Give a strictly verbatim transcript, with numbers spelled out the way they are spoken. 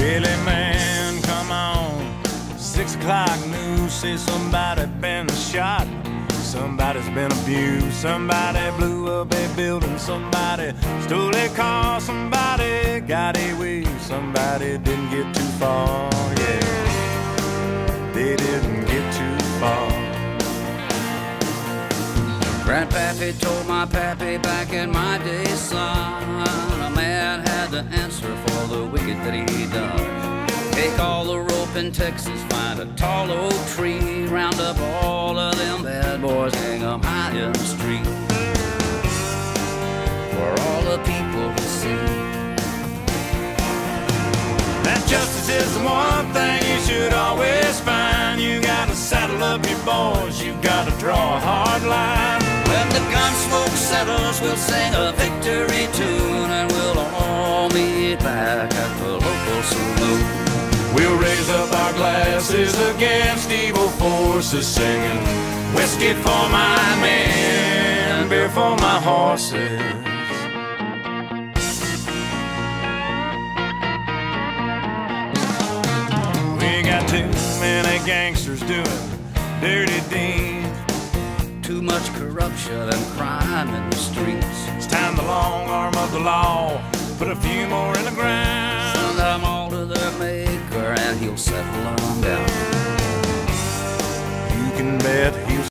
Billy man, come on. Six o'clock news say somebody been shot. Somebody's been abused. Somebody blew up a building. Somebody stole a car. Somebody got away. Somebody didn't get too far. Yeah, they didn't get too far. Grandpappy told my pappy back in my day, son, a man had to answer for the wicked that he done. Take all the rope in Texas, find a tall oak tree, round up all of them bad boys, hang them high in the street, for all the people to see. That justice is the one thing you should always find. You gotta saddle up your boys, you gotta draw a hard line. When the gun smoke settles, we'll sing a victory tune, and we'll all meet back at the local saloon. We'll raise up our glasses against evil forces, singing whiskey for my men, beer for my horses. We got too many gangsters doing dirty deeds. Too much corruption and crime in the streets. It's time the long arm of the law put a few more in the ground. Send them all to their maker and he'll settle them down. You can bet he'll